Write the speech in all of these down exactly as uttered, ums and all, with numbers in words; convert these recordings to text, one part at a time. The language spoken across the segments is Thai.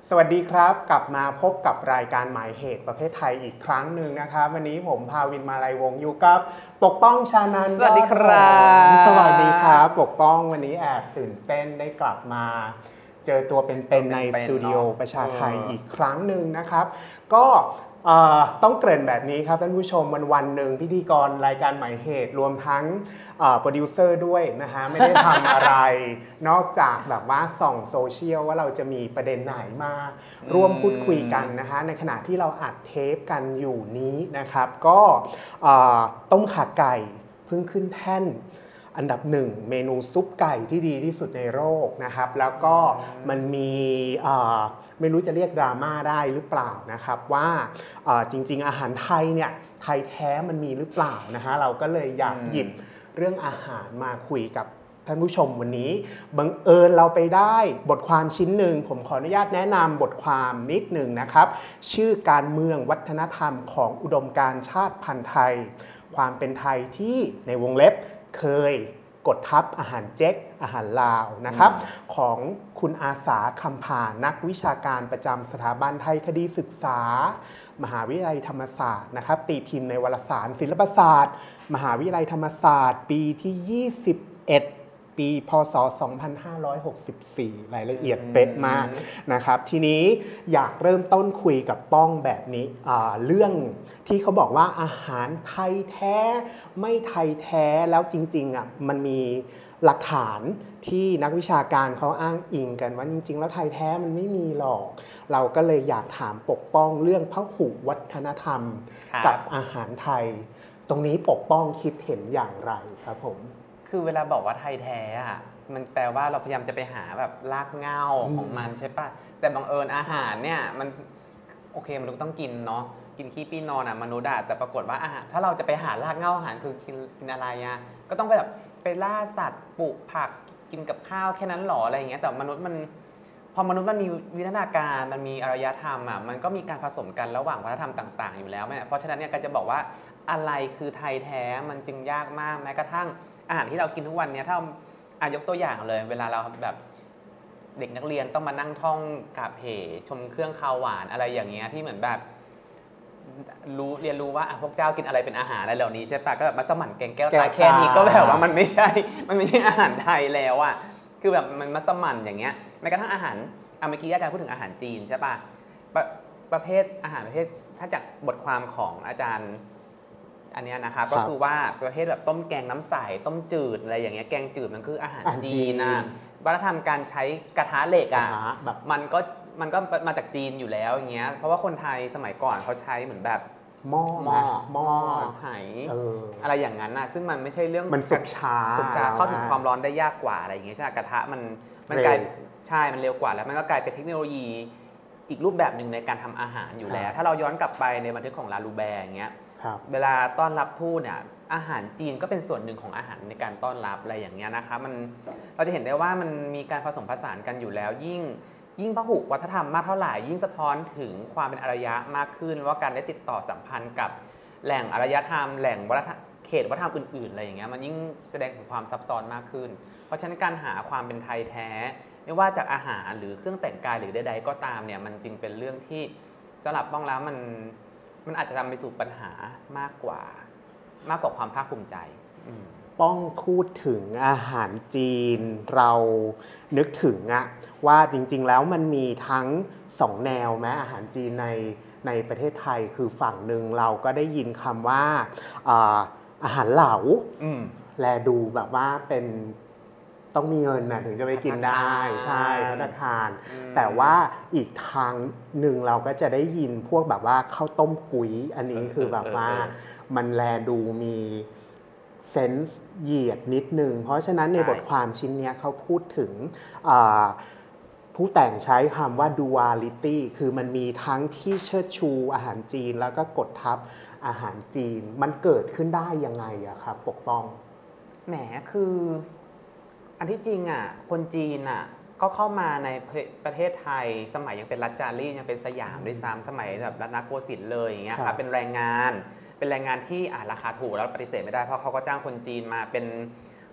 สวัสดีครับกลับมาพบกับรายการหมายเหตุประเภทไทยอีกครั้งหนึ่งนะครับวันนี้ผมภาวินมาลัยวงศ์อยู่กับปกป้องชานันท์สวัสดีครับสวัสดีครับปกป้องวันนี้แอบตื่นเต้นได้กลับมาเจอตัวเป็นๆในสตูดิโอประชาไทยอีกครั้งหนึ่งนะครับก็ต้องเกริ่นแบบนี้ครับท่านผู้ชมวันวันหนึ่งพิธีกรรายการหมายเหตุรวมทั้งโปรดิวเซอร์ด้วยนะฮะไม่ได้ทำอะไร นอกจากแบบว่าส่องโซเชียลว่าเราจะมีประเด็นไหนมาร่วมพูดคุยกันนะฮะในขณะที่เราอัดเทปกันอยู่นี้นะครับก็ต้มข่าไก่เพิ่งขึ้นแท่นอันดับหนึ่งเมนูซุปไก่ที่ดีที่สุดในโลกนะครับแล้วก็มันมีไม่รู้จะเรียกดราม่าได้หรือเปล่านะครับว่าจริงๆอาหารไทยเนี่ยไทยแท้มันมีหรือเปล่านะฮะเราก็เลยอยากหยิบเรื่องอาหารมาคุยกับท่านผู้ชมวันนี้บังเอิญเราไปได้บทความชิ้นหนึ่งผมขออนุญาตแนะนำบทความนิดหนึ่งนะครับชื่อการเมืองวัฒนธรรมของอุดมการณ์ชาติพันธุ์ไทยความเป็นไทยที่ในวงเล็บเคยกดทับอาหารเจ๊กอาหารลาวนะครับของคุณอาสาคำผ่านนักวิชาการประจำสถาบันไทยคดีศึกษามหาวิทยาลัยธรรมศาสตร์นะครับตีพิมพ์ในวารสารศิลปศาสตร์มหาวิทยาลัยธรรมศาสตร์ปีที่ยี่สิบเอ็ดปีพ.ศ. สองพันห้าร้อยหกสิบสี่รายละเอียดเป๊ะมากนะครับทีนี้อยากเริ่มต้นคุยกับป้องแบบนี้เรื่องที่เขาบอกว่าอาหารไทยแท้ไม่ไทยแท้แล้วจริงๆอ่ะมันมีหลักฐานที่นักวิชาการเขาอ้างอิงกันว่าจริงๆแล้วไทยแท้มันไม่มีหรอกเราก็เลยอยากถามปกป้องเรื่องพหุวัฒนธรรมกับอาหารไทยตรงนี้ปกป้องคิดเห็นอย่างไรครับผมคือเวลาบอกว่าไทยแท้อะมันแปลว่าเราพยายามจะไปหาแบบรากเหง้าของมันใช่ป่ะแต่บังเอิญอาหารเนี่ยมันโอเคมนุษย์ต้องกินเนาะกินขี้ปี้นอนอ่ะมนุษย์อะแต่ปรากฏว่าอาหารถ้าเราจะไปหารากเหง้าอาหารคือกินกินอะไรอะก็ต้องไปแบบไปล่าสัตว์ปลูกผักกินกับข้าวแค่นั้นหรออะไรอย่างเงี้ยแต่มนุษย์มันพอมนุษย์มันมีวิวัฒนาการมันมีอารยธรรมอ่ะมันก็มีการผสมกันระหว่างวัฒนธรรมต่างๆอยู่แล้วเพราะฉะนั้นเนี่ยก็จะบอกว่าอะไรคือไทยแท้มันจึงยากมากแม้กระทั่งอาหารที่เรากินทุกวันนี้ถ้าอายกตัวอย่างเลยเวลาเราแบบเด็กนักเรียนต้องมานั่งท่องกาบเหชมเครื่องคาวหวานอะไรอย่างเงี้ยที่เหมือนแบบรู้เรียนรู้ว่าพวกเจ้ากินอะไรเป็นอาหารอะไรเหล่านี้ใช่ปะก็แบบมัสมั่นแกงแก้วตาแค่นี้ก็แบบว่ามันไม่ใช่มันไม่ใช่อาหารไทยแล้วอ่ะคือแบบมันมัสมั่นอย่างเงี้ยแม้กระทั่งอาหารเมื่อกี้อาจารย์พูดถึงอาหารจีนใช่ปะประประเภทอาหารประเภทถ้าจากบทความของอาจารย์อันนี้นะครับก็คือว่าประเภทแบบต้มแกงน้ำใสต้มจืดอะไรอย่างเงี้ยแกงจืดมันคืออาหารจีนนะวัฒนธรรมการใช้กระทะเหล็กอ่ะมันก็มันก็มาจากจีนอยู่แล้วอย่างเงี้ยเพราะว่าคนไทยสมัยก่อนเขาใช้เหมือนแบบหม้อหม้อหม้อไหอะไรอย่างนั้นนะซึ่งมันไม่ใช่เรื่องมันสุกช้าสุกช้าเข้าถึงความร้อนได้ยากกว่าอะไรอย่างเงี้ยใช่กระทะมันมันกลายใช่มันเร็วกว่าแล้วมันก็กลายเป็นเทคโนโลยีอีกรูปแบบหนึ่งในการทำอาหารอยู่แล้วถ้าเราย้อนกลับไปในบันทึกของลาลูแบร์อย่างเงี้ยเวลาต้อนรับทูตเนี่ยอาหารจีนก็เป็นส่วนหนึ่งของอาหารในการต้อนรับอะไรอย่างเงี้ยนะคะมันเราจะเห็นได้ว่ามันมีการผสมผสานกันอยู่แล้วยิ่งยิ่งพหุวัฒนธรรมมากเท่าไหร่ยิ่งสะท้อนถึงความเป็นอารยะมากขึ้นว่าการได้ติดต่อสัมพันธ์กับแหล่งอารยธรรมแหล่งวัฒนเขตวัฒนธรรมอื่นๆอะไรอย่างเงี้ยมันยิ่งแสดงถึงความซับซ้อนมากขึ้นเพราะฉะนั้นการหาความเป็นไทยแท้ไม่ว่าจากอาหารหรือเครื่องแต่งกายหรือใดๆก็ตามเนี่ยมันจึงเป็นเรื่องที่สำหรับบ้องแล้วมันมันอาจจะนำไปสู่ปัญหามากกว่ามากกว่าความภาคภูมิใจป้องพูดถึงอาหารจีนเรานึกถึงอะว่าจริงๆแล้วมันมีทั้งสองแนวแม้อาหารจีนในในประเทศไทยคือฝั่งหนึ่งเราก็ได้ยินคำว่าอาหารเหลาแลดูแบบว่าเป็นต้องมีเงินนะถึงจะไปกินได้ใช่ภัตตาคารแต่ว่าอีกทางหนึ่งเราก็จะได้ยินพวกแบบว่าข้าวต้มกุ้ยอันนี้คือแบบว่ามันแลดูมีเซนส์เหยียดนิดนึงเพราะฉะนั้นในบทความชิ้นนี้เขาพูดถึงผู้แต่งใช้คำว่า duality คือมันมีทั้งที่เชิดชูอาหารจีนแล้วก็กดทับอาหารจีนมันเกิดขึ้นได้ยังไงอะครับปกป้องแหมคืออันที่จริงอ่ะคนจีนอ่ะก็เข้ามาในประเทศไทยสมัยยังเป็นรัชจารียังเป็นสยามด้วยซ้ำสมัยแบบรัตนโกสินทร์เลยอย่างเงี้ยครับเป็นแรงงานเป็นแรงงานที่ราคาถูกแล้วปฏิเสธไม่ได้เพราะเขาก็จ้างคนจีนมาเป็น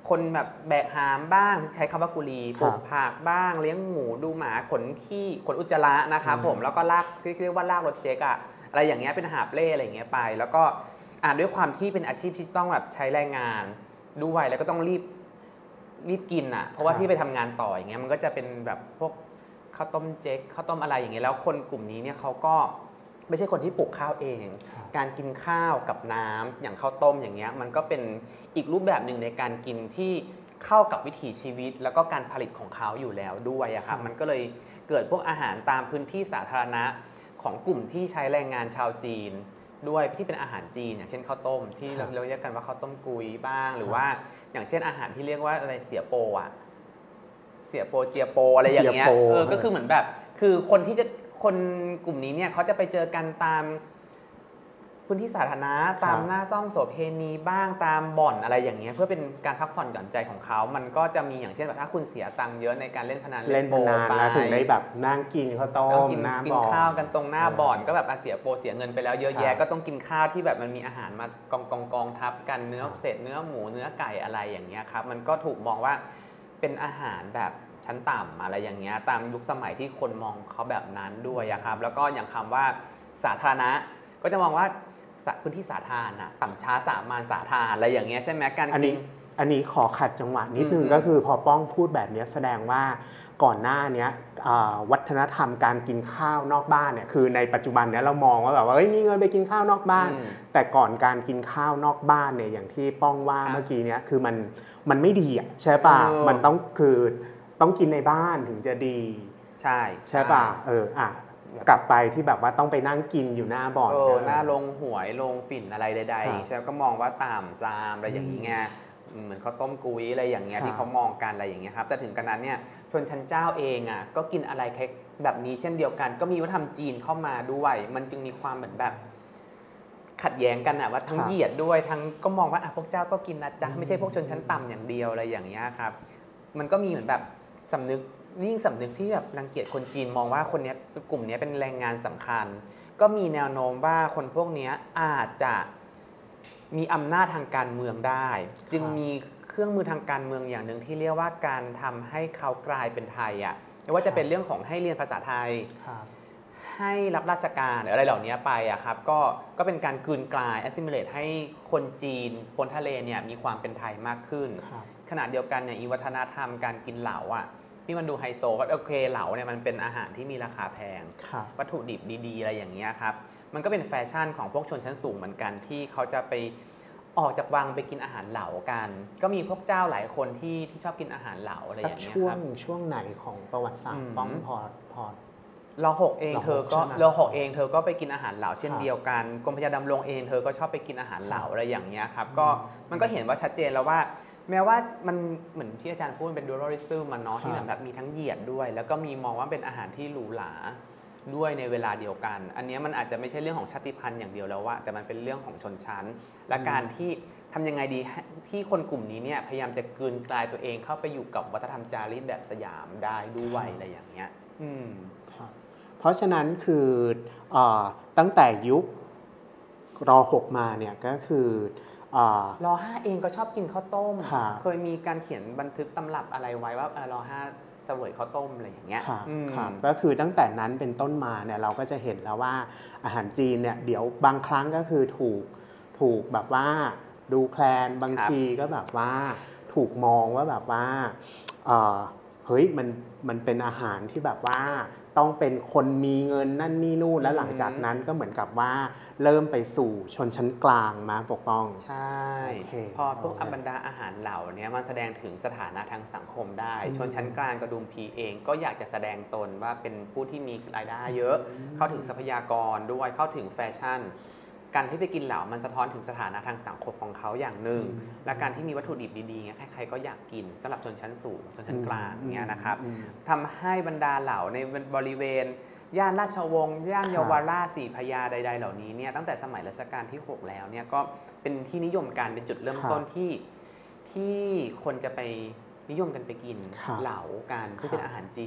คนแบบแบกหามบ้างใช้คำว่ากุลีปลูกผักบ้างเลี้ยงหมูดูหมาขนขี้ขนอุจจาระนะครับผมแล้วก็ลากที่เรียกว่าลากรถเจ๊กอะอะไรอย่างเงี้ยเป็นหาบเล่อะไรอย่างเงี้ยไปแล้วก็อ่าด้วยความที่เป็นอาชีพที่ต้องแบบใช้แรงงานด้วยแล้วก็ต้องรีบรีบกินอะเพราะว่าที่ไปทำงานต่ออย่างเงี้ยมันก็จะเป็นแบบพวกข้าวต้มเจ๊กข้าวต้มอะไรอย่างเงี้ยแล้วคนกลุ่มนี้เนี่ยเขาก็ไม่ใช่คนที่ปลูกข้าวเองการกินข้าวกับน้ำอย่างข้าวต้มอย่างเงี้ยมันก็เป็นอีกรูปแบบหนึ่งในการกินที่เข้ากับวิถีชีวิตแล้วก็การผลิตของเขาอยู่แล้วด้วยอะครับมันก็เลยเกิดพวกอาหารตามพื้นที่สาธารณะของกลุ่มที่ใช้แรงงานชาวจีนด้วยที่เป็นอาหารจีนอย่างเช่นข้าวต้มที่เราเรียกกันว่าข้าวต้มกุยบ้างหรือว่าอย่างเช่นอาหารที่เรียกว่าอะไรเสียโปอะเสียโปเจียโปอะไรอย่างเงี้ยเออก็คือเหมือนแบบคือคนที่จะคนกลุ่มนี้เนี่ยเขาจะไปเจอกันตามพื้นที่สาธารณะตามหน้าซ่องโสเภณีบ้างตามบ่อนอะไรอย่างเงี้ยเพื่อเป็นการพักผ่อนหย่อนใจของเขามันก็จะมีอย่างเช่นแบบถ้าคุณเสียตังค์เยอะในการเล่นพนันเล่นพนันแล้วถึงได้แบบนั่งกินข้าวต้มหน้าบ่อนกินข้าวกันตรงหน้าบ่อนก็แบบเสียโปเสียเงินไปแล้วเยอะแยะก็ต้องกินข้าวที่แบบมันมีอาหารมากองกองกองทับกันเนื้อเศษเนื้อหมูเนื้อไก่อะไรอย่างเงี้ยครับมันก็ถูกมองว่าเป็นอาหารแบบชั้นต่ำอะไรอย่างเงี้ยตามยุคสมัยที่คนมองเขาแบบนั้นด้วยครับแล้วก็อย่างคำว่าสาธารณะก็จะมองว่าพื้นที่สาธารณะต่ำช้าสามัญสาธารอะไรอย่างเงี้ยใช่ไหมการกินอันนี้ขอขัดจังหวะนิดนึงก็คือพอป้องพูดแบบนี้แสดงว่าก่อนหน้านี้วัฒนธรรมการกินข้าวนอกบ้านเนี่ยคือในปัจจุบันเนี้ยเรามองว่าแบบว่าเฮ้ยมีเงินไปกินข้าวนอกบ้านแต่ก่อนการกินข้าวนอกบ้านเนี่ยอย่างที่ป้องว่าเมื่อกี้เนี้ยคือมันมันไม่ดีอ่ะใช่ป่ะมันต้องคือต้องกินในบ้านถึงจะดีใช่ใช่ป่ะเอออ่ะกลับไปที่แบบว่าต้องไปนั่งกินอยู่หน้าบ่อนเออหน้าโรงหวยโรงฝิ่นอะไรใดๆใช่ก็มองว่าต่ำซามอะไรอย่างเงี้ยเหมือนข้าวต้มกุ้ยอะไรอย่างเงี้ยที่เขามองกันอะไรอย่างเงี้ยครับแต่ถึงกันนั้นเนี่ยชนชั้นเจ้าเองอ่ะก็กินอะไรแบบนี้เช่นเดียวกันก็มีวัฒนธรรมจีนเข้ามาด้วยมันจึงมีความเหมือนแบบขัดแย้งกันอ่ะว่าทั้งเหยียดด้วยทั้งก็มองว่าอ่ะพวกเจ้าก็กินนะจ๊ะไม่ใช่พวกชนชั้นต่ำอย่างเดียวอะไรอย่างเงี้ยครับมันก็มีเหมือนแบบสำนึกยิ่งสำนึกที่แบบรังเกียจคนจีนมองว่าคนนี้กลุ่มนี้เป็นแรงงานสำคัญก็มีแนวโน้มว่าคนพวกนี้อาจจะมีอำนาจทางการเมืองได้จึงมีเครื่องมือทางการเมืองอย่างหนึ่งที่เรียกว่าการทำให้เขากลายเป็นไทยอ่ะไม่ว่าจะเป็นเรื่องของให้เรียนภาษาไทยให้รับราชการหรืออะไรเหล่านี้ไปอ่ะครับก็ก็เป็นการกลืนกลาย assimilate ให้คนจีนพ้นทะเลเนี่ยมีความเป็นไทยมากขึ้นขณะเดียวกันเนี่ยอีวัฒนธรรมการกินเหลาอ่ะที่มันดูไฮโซก็โอเคเหลาเนี่ยมันเป็นอาหารที่มีราคาแพงวัตถุดิบดีๆอะไรอย่างเงี้ยครับมันก็เป็นแฟชั่นของพวกชนชั้นสูงเหมือนกันที่เขาจะไปออกจากวังไปกินอาหารเหลากันก็มีพวกเจ้าหลายคนที่ที่ชอบกินอาหารเหลาอะไรอย่างเงี้ยครับช่วงช่วงไหนของประวัติศาสตร์ป้องพอพอเราหกเองเธอก็เราหกเองเธอก็ไปกินอาหารเหลาเช่นเดียวกันกรมพระยาดำรงเองเธอก็ชอบไปกินอาหารเหลาอะไรอย่างเงี้ยครับก็มันก็เห็นว่าชัดเจนแล้วว่าแม้ว่ามันเหมือนที่อาจารย์พูดเป็นดูรัลิซึมมันเนาะที่แบบมีทั้งเหยียดด้วยแล้วก็มีมองว่าเป็นอาหารที่หรูหราด้วยในเวลาเดียวกันอันนี้มันอาจจะไม่ใช่เรื่องของชาติพันธุ์อย่างเดียวแล้วว่าแต่มันเป็นเรื่องของชนชั้นและการที่ทำยังไงดีที่คนกลุ่มนี้เนี่ยพยายามจะกลืนกลายตัวเองเข้าไปอยู่กับวัฒนธรรมจารีตแบบสยามได้ด้วยอะไรอย่างเงี้ยอืมเพราะฉะนั้นคืออตั้งแต่ยุครอหกมาเนี่ยก็คือรอห้าเองก็ชอบกินข้าวต้มเคยมีการเขียนบันทึกตำรับอะไรไว้ว่ารอห้าเสวยข้าวต้มอะไรอย่างเงี้ยก็คือตั้งแต่นั้นเป็นต้นมาเนี่ยเราก็จะเห็นแล้วว่าอาหารจีนเนี่ยเดี๋ยวบางครั้งก็คือถูกถูกแบบว่าดูแคลนบางทีก็แบบว่าถูกมองว่าแบบว่าเฮ้ยมันมันเป็นอาหารที่แบบว่าต้องเป็นคนมีเงินนั่นนี่นู่นแล้วหลังจากนั้นก็เหมือนกับว่าเริ่มไปสู่ชนชั้นกลางมาปกป้องใช่พอพวกบรรดาอาหารเหล่านี้มันแสดงถึงสถานะทางสังคมได้ชนชั้นกลางกระดุมพีเองก็อยากจะแสดงตนว่าเป็นผู้ที่มีรายได้เยอะเข้าถึงทรัพยากรด้วยเข้าถึงแฟชั่นการที่ไปกินเหล่ามันสะท้อนถึงสถานะทางสังคมของเขาอย่างหนึ่งและการที่มีวัตถุดิบดีๆใครๆก็อยากกินสำหรับชนชั้นสูงชนชั้นกลางเนี่ยนะครับทำให้บรรดาเหล่าในบริเวณย่านราชวงศ์ย่านเยาวราชศรีพระยาใดๆเหล่านี้เนี่ยตั้งแต่สมัยรัชกาลที่หกแล้วเนี่ยก็เป็นที่นิยมการเป็นจุดเริ่มต้นที่ที่คนจะไปนิยมกันไปกินเหลากันซึ่งเป็นอาหารจีน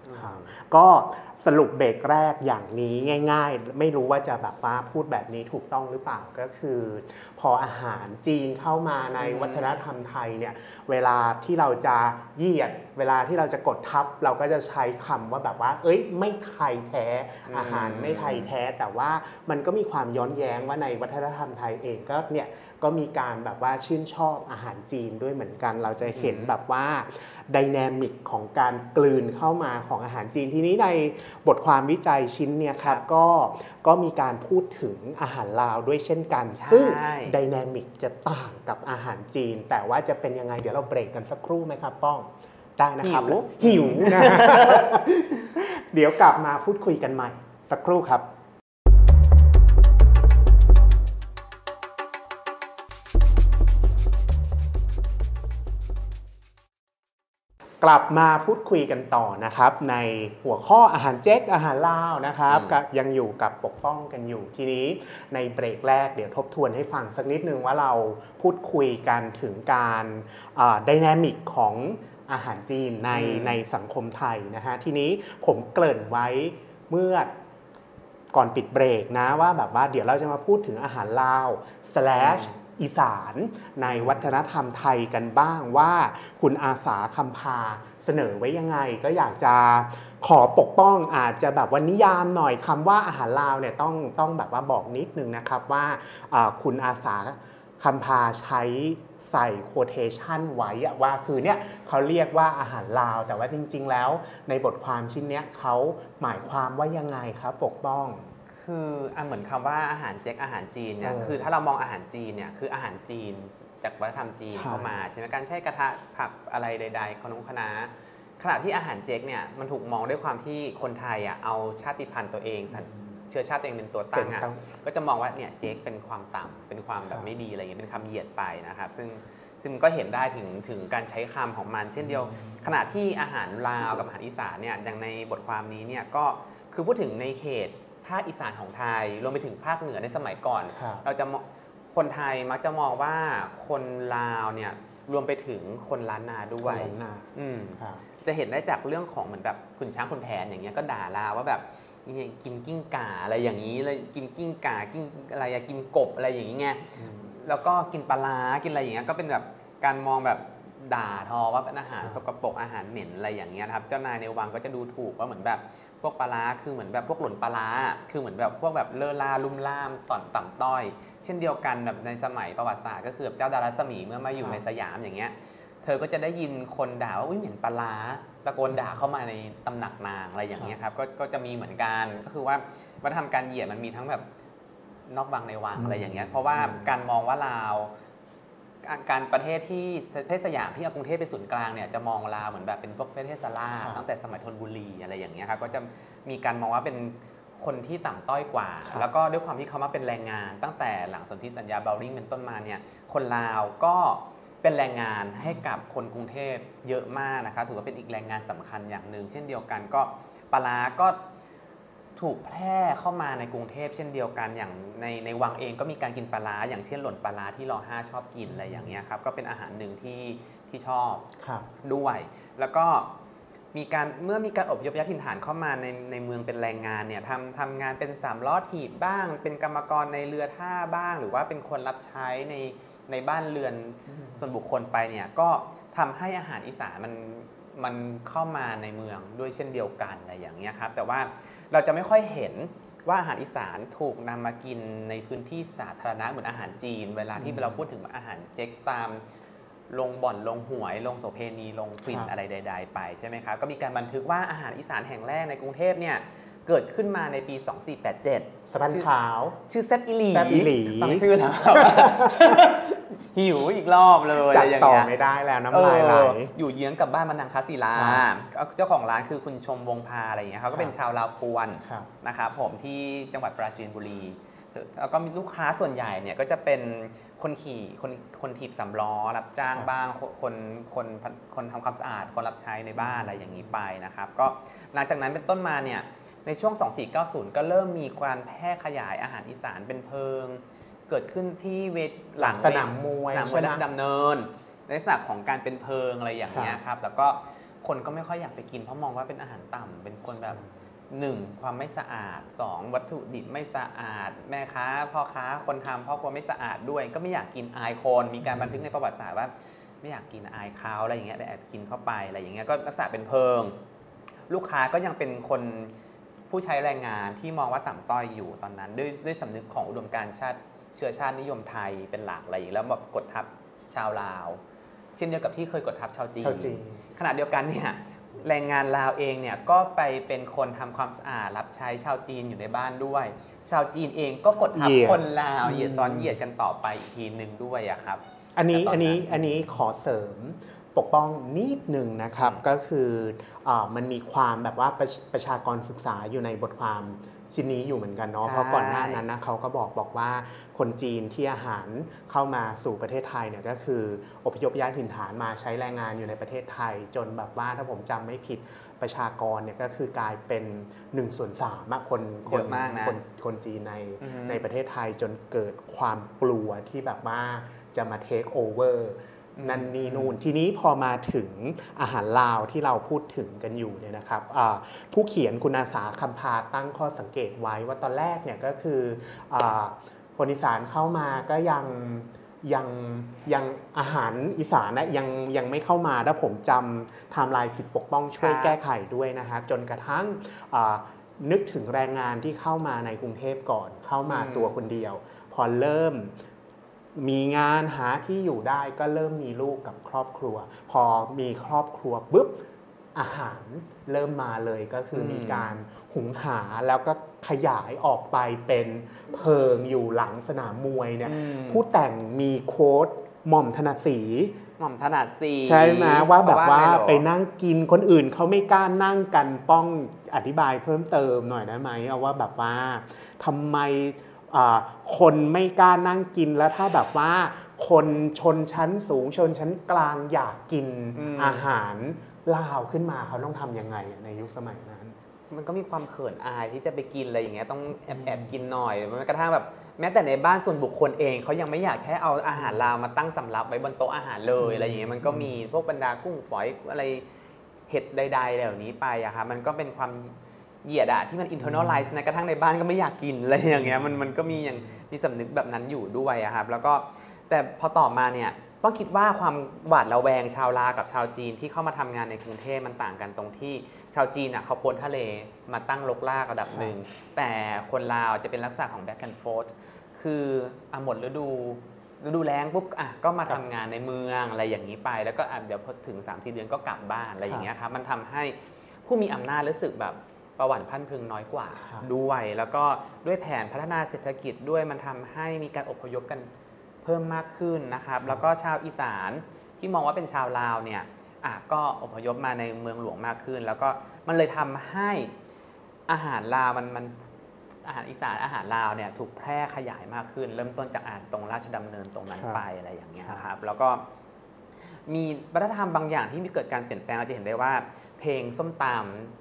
ก็สรุปเบรกแรกอย่างนี้ง่ายๆไม่รู้ว่าจะแบบว่าพูดแบบนี้ถูกต้องหรือเปล่าก็คือพออาหารจีนเข้ามาในวัฒนธรรมไทยเนี่ยเวลาที่เราจะเหยียดเวลาที่เราจะกดทับเราก็จะใช้คำว่าแบบว่าเอ้ยไม่ไทยแท้อาหารไม่ไทยแท้แต่ว่ามันก็มีความย้อนแย้งว่าในวัฒนธรรมไทยเองก็เนี่ยก็มีการแบบว่าชื่นชอบอาหารจีนด้วยเหมือนกันเราจะเห็นแบบว่าไดนามิกของการกลืนเข้ามาของอาหารจีนทีนี้ในบทความวิจัยชิ้นเนี่ยครับก็ก็มีการพูดถึงอาหารลาวด้วยเช่นกันซึ่งไดนามิกจะต่างกับอาหารจีนแต่ว่าจะเป็นยังไงเดี๋ยวเราเบรกกันสักครู่ไหมครับป้องได้นะครับหิวนะ เดี๋ยวกลับมาพูดคุยกันใหม่สักครู่ครับกลับมาพูดคุยกันต่อนะครับในหัวข้ออาหารเจ๊กอาหารลาวนะครับยังอยู่กับปกป้องกันอยู่ทีนี้ในเบรกแรกเดี๋ยวทบทวนให้ฟังสักนิดนึงว่าเราพูดคุยกันถึงการไดนามิกของอาหารจีนในในสังคมไทยนะฮะทีนี้ผมเกริ่นไว้เมื่อก่อนปิดเบรกนะว่าแบบว่าเดี๋ยวเราจะมาพูดถึงอาหารลาว slashอีสานในวัฒนธรรมไทยกันบ้างว่าคุณอาสาคำพาเสนอไว้ยังไงก็อยากจะขอปกป้องอาจจะแบบว่านิยามหน่อยคำว่าอาหารลาวเนี่ยต้องต้องแบบว่าบอกนิดนึงนะครับว่าคุณอาสาคำพาใช้ใส่โคเทชันไว้ว่าคือเนี่ยเขาเรียกว่าอาหารลาวแต่ว่าจริงๆแล้วในบทความชิ้นนี้เขาหมายความว่ายังไงครับปกป้องคือเหมือนคำว่าอาหารเจ๊กอาหารจีนเนี่ยคือถ้าเรามองอาหารจีนเนี่ยคืออาหารจีนจากวัฒนธรรมจีนเข้ามาใช่ไหมการใช้กระทะผักอะไรใดๆขนมคณะขณะที่อาหารเจ๊กเนี่ยมันถูกมองด้วยความที่คนไทยอ่ะเอาชาติพันธุ์ตัวเองเชื้อชาติตัวเองเป็นตัวตั้งอ่ะก็จะมองว่าเนี่ยเจ๊กเป็นความต่ำเป็นความแบบไม่ดีอะไรเงี้ยเป็นคำเหยียดไปนะครับซึ่งซึ่งก็เห็นได้ถึงถึงการใช้คำของมันเช่นเดียวขณะที่อาหารลาวกับอาหารอีสานเนี่ยอย่างในบทความนี้เนี่ยก็คือพูดถึงในเขตภาคอีสานของไทยรวมไปถึงภาคเหนือในสมัยก่อนเราจะคนไทยมักจะมองว่าคนลาวเนี่ยรวมไปถึงคนล้านนาด้วยจะเห็นได้จากเรื่องของเหมือนแบบขุนช้างขุนแผนอย่างเงี้ยก็ด่าลาวว่าแบบกินกิ้งก่าอะไรอย่างนี้เลยกินกิ้งก่ากินอะไรอะกินกบอะไรอย่างเงี้ยแล้วก็กินปลากินอะไรอย่างเงี้ยก็เป็นแบบการมองแบบด่าทอว่าเป็นอาหารสกปรกอาหารเหม็นอะไรอย่างเงี้ยครับเจ้านายในวังก็จะดูถูกว่าเหมือนแบบพวกปลาคือเหมือนแบบพวกหล่นปลาคือเหมือนแบบพวกแบบเลอล่าลุ่มล่ามต่ำต่ำต้อยเช่นเดียวกันแบบในสมัยประวัติศาสตร์ก็คือเจ้าดารัศมีเมื่อมาอยู่ในสยามอย่างเงี้ยเธอก็จะได้ยินคนด่าว่าอุ้ยเหม็นปลาตะโกนด่าเข้ามาในตำหนักนางอะไรอย่างเงี้ยครับก็ก็จะมีเหมือนกันก็คือว่าวัฒนธรรมการเหยียดมันมีทั้งแบบนอกวังในวังอะไรอย่างเงี้ยเพราะว่าการมองว่าลาวการประเทศที่ประเทศสยามที่เอากรุงเทพเป็นศูนย์กลางเนี่ยจะมองลาวเหมือนแบบเป็นพวกประเทศสลาตั้งแต่สมัยธนบุรีอะไรอย่างเงี้ยครับก็จะมีการมองว่าเป็นคนที่ต่ำต้อยกว่าแล้วก็ด้วยความที่เขามาเป็นแรงงานตั้งแต่หลังสนธิสัญญาเบลลิงเป็นต้นมาเนี่ยคนลาวก็เป็นแรงงานให้กับคนกรุงเทพเยอะมากนะคะถือว่าเป็นอีกแรงงานสำคัญอย่างหนึ่งเช่นเดียวกันก็ปลาก็ถูกแพร่เข้ามาในกรุงเทพเช่นเดียวกันอย่างในในวังเองก็มีการกินปลาอย่างเช่นหล่นปลาที่รอห้าชอบกินอะไรอย่างเงี้ยครับก็เป็นอาหารหนึ่งที่ที่ชอบด้วยแล้วก็มีการเมื่อมีการอพยพย้ายถิ่นฐานเข้ามาในในเมืองเป็นแรงงานเนี่ยทำทำงานเป็นสามล้อถีบบ้างเป็นกรรมกรในเรือท่าบ้างหรือว่าเป็นคนรับใช้ในในบ้านเรือนส่วนบุคคลไปเนี่ยก็ทำให้อาหารอีสานมันมันเข้ามาในเมืองด้วยเช่นเดียวกันอะไรอย่างเงี้ยครับแต่ว่าเราจะไม่ค่อยเห็นว่าอาหารอีสานถูกนำมากินในพื้นที่สาธารณะเหมือนอาหารจีนเวลาที่เราพูดถึงอาหารเจ๊กตามลงบ่อนลงหวยลงโสเพณีลงฟินอะไรใดๆไปใช่ไหมครับก็มีการบันทึกว่าอาหารอีสานแห่งแรกในกรุงเทพเนี่ยเกิดขึ้นมาในปีสองสี่แปดเจ็ดสะพานขาวชื่อแซบอิหลีแซบอิหลีฟังชื่อแล้วหิวอีกรอบเลยจัดต่อไม่ได้แล้วน้ำลายไหลอยู่เยื้องกับบ้านมนังคศิลาเจ้าของร้านคือคุณชมวงพาอะไรอย่างเงี้ยเขาก็เป็นชาวลาวพวนนะครับผมที่จังหวัดปราจีนบุรีแล้วก็มีลูกค้าส่วนใหญ่เนี่ยก็จะเป็นคนขี่คนคนถีบสำล้อรับจ้างบ้างคนคนคนทำความสะอาดคนรับใช้ในบ้านอะไรอย่างนี้ไปนะครับก็หลังจากนั้นเป็นต้นมาเนี่ยในช่วงสองสี่เก้าศูนย์ก็เริ่มมีการแพร่ขยายอาหารอีสานเป็นเพิงเกิดขึ้นที่เวทหลังสนามมวยสนามมวยราชดำเนินในลักษณะของการเป็นเพิงอะไรอย่างเงี้ยครับแล้วก็คนก็ไม่ค่อยอยากไปกินเพราะมองว่าเป็นอาหารต่ำเป็นคนแบบหนึ่งความไม่สะอาดสองวัตถุดิบไม่สะอาดแม่ค้าพ่อค้าคนทำพ่อครัวไม่สะอาดด้วยก็ไม่อยากกินอายคนมีการบันทึกในประวัติศาสตร์ว่าไม่อยากกินอายเขาอะไรอย่างเงี้ยแต่แอบกินเข้าไปอะไรอย่างเงี้ยก็ลักษณะเป็นเพิงลูกค้าก็ยังเป็นคนผู้ใช้แรงงานที่มองว่าต่ำต้อยอยู่ตอนนั้นด้วยด้วยสำนึกของอุดมการณ์ชาติเชื้อชาตินิยมไทยเป็นหลักอะไรอย่างนี้แล้วแบบกดทับชาวลาวเช่นเดียวกับที่เคยกดทับชาวจีนขณะเดียวกันเนี่ยแรงงานลาวเองเนี่ยก็ไปเป็นคนทำความสะอาดรับใช้ชาวจีนอยู่ในบ้านด้วยชาวจีนเองก็กดทับคนลาวเหยียดซ้อนเหยียดกันต่อไปอีกทีหนึ่งด้วยอะครับอันนี้อันนี้อันนี้ขอเสริมปกป้องนิดหนึ่งนะครับก็คืออมันมีความแบบว่าประประชากรศึกษาอยู่ในบทความชิ้นนี้อยู่เหมือนกันเนาะเพราะก่อนหน้านั้นนะเขาก็บอกบอกว่าคนจีนที่อาหารเข้ามาสู่ประเทศไทยเนี่ยก็คืออพยพย้ายถิ่นฐานมาใช้แรงงานอยู่ในประเทศไทยจนแบบว่าถ้าผมจำไม่ผิดประชากรเนี่ยก็คือกลายเป็นหนึ่งส่วนสามคนคนคนคนจีนในในประเทศไทยจนเกิดความกลัวที่แบบว่าจะมาเทคโอเวอร์นั่นนี่นู่นทีนี้พอมาถึงอาหารลาวที่เราพูดถึงกันอยู่เนี่ยนะครับผู้เขียนคุณอาสาคำพาตั้งข้อสังเกตไว้ว่าตอนแรกเนี่ยก็คือคนอีสานเข้ามาก็ยังยังยังอาหารอีสานนะยังยังไม่เข้ามาถ้าผมจำไทม์ไลน์ผิดปกป้องช่วยแก้ไขด้วยนะฮะจนกระทั่งนึกถึงแรงงานที่เข้ามาในกรุงเทพก่อนเข้ามาตัวคนเดียวพอเริ่มมีงานหาที่อยู่ได้ก็เริ่มมีลูกกับครอบครัวพอมีครอบครัวปุ๊บอาหารเริ่มมาเลยก็คือมีการหุงหาแล้วก็ขยายออกไปเป็นเพิงอยู่หลังสนามมวยเนี่ยผู้แต่งมีโค้ดหม่อมถนัดศรีหม่อมถนัดศรีใช่ไหมว่าแบบว่าไปนั่งกินคนอื่นเขาไม่กล้านั่งกันป้องอธิบายเพิ่มเติมหน่อยได้ไหมเอาว่าแบบว่าทำไมคนไม่กล้านั่งกินแล้วถ้าแบบว่าคนชนชั้นสูงชนชั้นกลางอยากกินอาหารลาวขึ้นมาเขาต้องทำยังไงในยุคสมัยนั้นมันก็มีความเขินอายที่จะไปกินอะไรอย่างเงี้ยต้องแอบแอบกินหน่อยแม้กระทั่งแบบแม้แต่ในบ้านส่วนบุคคลเองเขายังไม่อยากแค่เอาอาหารลาวมาตั้งสำรับไว้บนโต๊ะอาหารเลยอะไรอย่างเงี้ยมันก็มีพวกบรรดากุ้งฝอยอะไรเห็ดใดๆเหล่านี้ไปอะครับมันก็เป็นความเหยียดอะที่มัน internalize นะกระทั่งในบ้านก็ไม่อยากกินอะไรอย่างเงี้ยมันมันก็มีอย่างมีสำนึกแบบนั้นอยู่ด้วยอะครับแล้วก็แต่พอต่อมาเนี่ยต้องคิดว่าความหวาดระแวงชาวลาวกับชาวจีนที่เข้ามาทำงานในกรุงเทพมันต่างกันตรงที่ชาวจีนอ่ะเขาพ้นทะเลมาตั้งรกรากระดับหนึ่งแต่คนลาวจะเป็นลักษณะของ back and forth คืออ่ะหมดฤดูฤดูแล้งปุ๊บอ่ะก็มาทำงานในเมืองอะไรอย่างนี้ไปแล้วก็อ่ะเดี๋ยวพอถึง สามสี่ เดือนก็กลับบ้านอะไรอย่างเงี้ยครับมันทำให้ผู้มีอำนาจรู้สึกแบบประวัติพันพึงน้อยกว่าด้วยแล้วก็ด้วยแผนพัฒนาเศรษฐกิจด้วยมันทำให้มีการอพยพกันเพิ่มมากขึ้นนะครับแล้วก็ชาวอีสานที่มองว่าเป็นชาวลาวเนี่ยอ่ะก็อพยพมาในเมืองหลวงมากขึ้นแล้วก็มันเลยทำให้อาหารลาวมันมันอาหารอีสานอาหารลาวเนี่ยถูกแพร่ขยายมากขึ้นเริ่มต้นจากอ่านตรงราชดำเนินตรงนั้นไปอะไรอย่างเงี้ยครับแล้วก็มีวัฒนธรรมบางอย่างที่มีเกิดการเปลี่ยนแปลงเราจะเห็นได้ว่าเพลงส้มตำ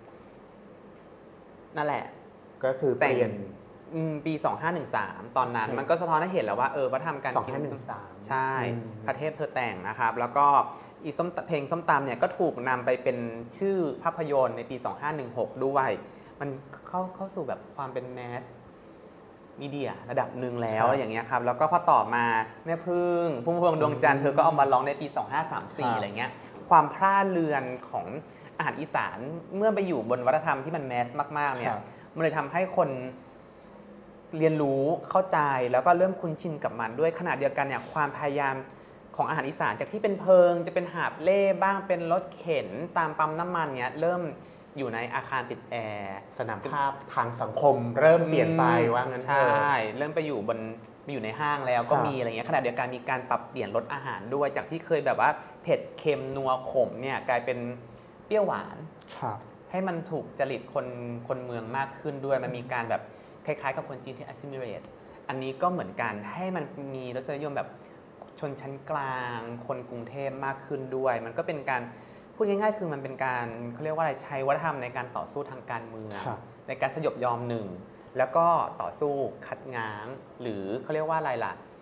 นั่นแหละก็คือเปลี่ยนปีสองพันห้าร้อยสิบสามตอนนั้นมันก็สะท้อนให้เห็นแล้วว่าเออวัฒนธรรมการกินสองพันห้าร้อยสิบสามใช่พระเทพเธอแต่งนะครับแล้วก็อีส้มเพลงส้มตำเนี่ยก็ถูกนำไปเป็นชื่อภาพยนตร์ในปีสองพันห้าร้อยสิบหกด้วยมันเข้าเข้าสู่แบบความเป็นแมสมีเดียระดับหนึ่งแล้วอย่างเงี้ยครับแล้วก็พอต่อมาแม่พึ่งพุ่มพวงดวงจันทร์เธอก็เอามาร้องในปีสองพันห้าร้อยสามสิบสี่อะไรเงี้ยความพร่าเรือนของอาหารอีสานเมื่อไปอยู่บนวัฒนธรรมที่มันแมสมากๆเนี่ยมันเลยทำให้คนเรียนรู้เข้าใจแล้วก็เริ่มคุ้นชินกับมันด้วยขณะเดียวกันเนี่ยความพยายามของอาหารอีสานจากที่เป็นเพิงจะเป็นหาบเล่บ้างเป็นรถเข็นตามปั๊มน้ำมันเนี่ยเริ่มอยู่ในอาคารติดแอร์สนามภาพทางสังคมเริ่มเปลี่ยนไปว่างั้นใช่เริ่มไปอยู่บนไปอยู่ในห้างแล้วก็มีอะไรเงี้ยขณะเดียวกันมีการปรับเปลี่ยนรสอาหารด้วยจากที่เคยแบบว่าเผ็ดเค็มนัวขมเนี่ยกลายเป็นเปรี้ยวหวานให้มันถูกจริตคนคนเมืองมากขึ้นด้วยมันมีการแบบคล้ายๆกับคนจีนที่ assimilate อันนี้ก็เหมือนกันให้มันมีรสนิยมแบบชนชั้นกลางคนกรุงเทพมากขึ้นด้วยมันก็เป็นการพูดง่ายๆคือมันเป็นการเขาเรียกว่าอะไรใช้วัฒนธรรมในการต่อสู้ทางการเมืองในการสยบยอมหนึ่งแล้วก็ต่อสู้คัดง้างหรือเขาเรียกว่าอะไรล่ะ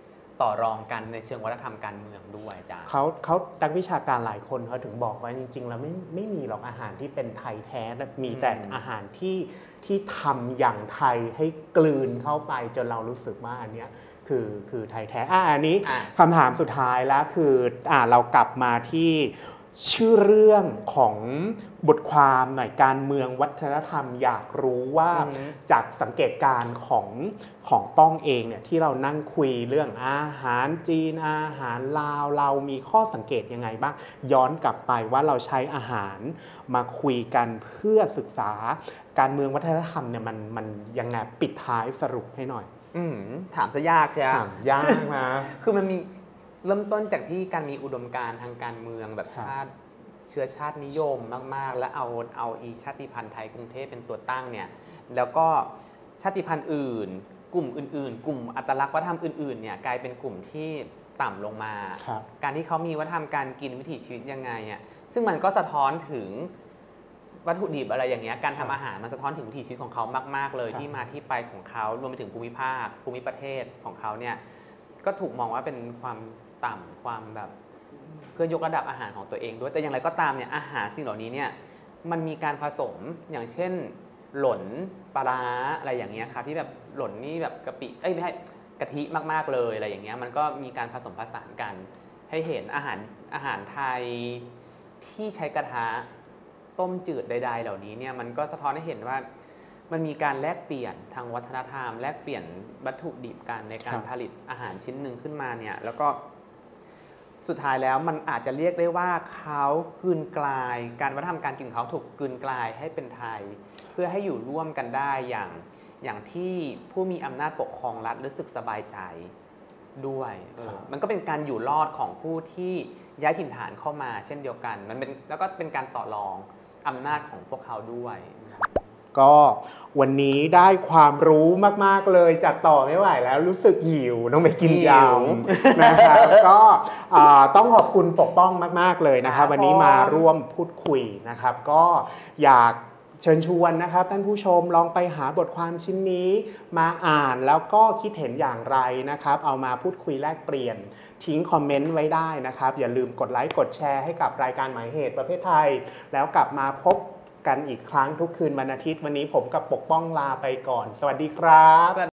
ต่อรองกันในเชิงวัฒนธรรมการเมืองด้วยจ้ะเขาเขานักวิชาการหลายคนเขาถึงบอกว่าจริงๆแล้วไม่ไม่มีหรอกอาหารที่เป็นไทยแท้มีแต่อาหารที่ที่ทำอย่างไทยให้กลืนเข้าไปจนเรารู้สึกว่าอันเนี้ยคือคือไทยแท้อ่ะอันนี้คำถามสุดท้ายแล้วคืออ่าเรากลับมาที่ชื่อเรื่องของบทความหน่อยการเมืองวัฒนธรรมอยากรู้ว่าจากสังเกตการณ์ของของป้องเองเนี่ยที่เรานั่งคุยเรื่องอาหารจีนอาหารลาวเรามีข้อสังเกตยังไงบ้างย้อนกลับไปว่าเราใช้อาหารมาคุยกันเพื่อศึกษาการเมืองวัฒนธรรมเนี่ยมันมันยังไงปิดท้ายสรุปให้หน่อยอืมถามจะยากใช่ไหมถามยากนะคือมันมีเริ่มต้นจากที่การมีอุดมการณ์ทางการเมืองแบบชาติเชื้อชาตินิยมมากๆและเอาเอาอีชาติพันธุ์ไทยกรุงเทพเป็นตัวตั้งเนี่ยแล้วก็ชาติพันธุ์อื่นกลุ่มอื่นๆกลุ่มอัตลักษณ์วัฒนธรรมอื่นๆเนี่ยกลายเป็นกลุ่มที่ต่ำลงมาการที่เขามีวัฒนธรรมการกินวิถีชีวิตยังไงอ่ะซึ่งมันก็สะท้อนถึงวัตถุดิบอะไรอย่างเงี้ยการทำอาหารมันสะท้อนถึงวิถีชีวิตของเขามากๆเลยที่มาที่ไปของเขารวมไปถึงภูมิภาคภูมิประเทศของเขาเนี่ยก็ถูกมองว่าเป็นความต่ำความแบบเพื่อยกระดับอาหารของตัวเองด้วยแต่อย่างไรก็ตามเนี่ยอาหารสิ่งเหล่านี้เนี่ยมันมีการผสมอย่างเช่นหล่นปลาร้าอะไรอย่างเงี้ยครับที่แบบหล่นนี่แบบกะปิเอ้ยไม่ใช่กะทิมากๆเลยอะไรอย่างเงี้ยมันก็มีการผสมผสานกันให้เห็นอาหารอาหารไทยที่ใช้กระทะต้มจืดใดๆเหล่านี้เนี่ยมันก็สะท้อนให้เห็นว่ามันมีการแลกเปลี่ยนทางวัฒนธรรมแลกเปลี่ยนวัตถุดิบกันในการผลิตอาหารชิ้นหนึ่งขึ้นมาเนี่ยแล้วก็สุดท้ายแล้วมันอาจจะเรียกได้ว่าเขากลืนกลายการวัฒนธรรมการกินเขาถูกกลืนกลายให้เป็นไทยเพื่อให้อยู่ร่วมกันได้อย่างอย่างที่ผู้มีอำนาจปกครองรัฐรู้สึกสบายใจด้วยมันก็เป็นการอยู่รอดของผู้ที่ย้ายถิ่นฐานเข้ามาเช่นเดียวกันมันเป็นแล้วก็เป็นการต่อรองอำนาจของพวกเขาด้วยก็วันนี้ได้ความรู้มากๆเลยจัดต่อไม่ไหวแล้วรู้สึกหิวต้องไปกินยำนะครับก็ต้องขอบคุณปกป้องมากๆเลยนะครับวันนี้มาร่วมพูดคุยนะครับก็อยากเชิญชวนนะครับท่านผู้ชมลองไปหาบทความชิ้นนี้มาอ่านแล้วก็คิดเห็นอย่างไรนะครับเอามาพูดคุยแลกเปลี่ยนทิ้งคอมเมนต์ไว้ได้นะครับอย่าลืมกดไลค์กดแชร์ให้กับรายการหมายเหตุประเภทไทยแล้วกลับมาพบกันอีกครั้งทุกคืนวันอาทิตย์วันนี้ผมกับปกป้องลาไปก่อนสวัสดีครับ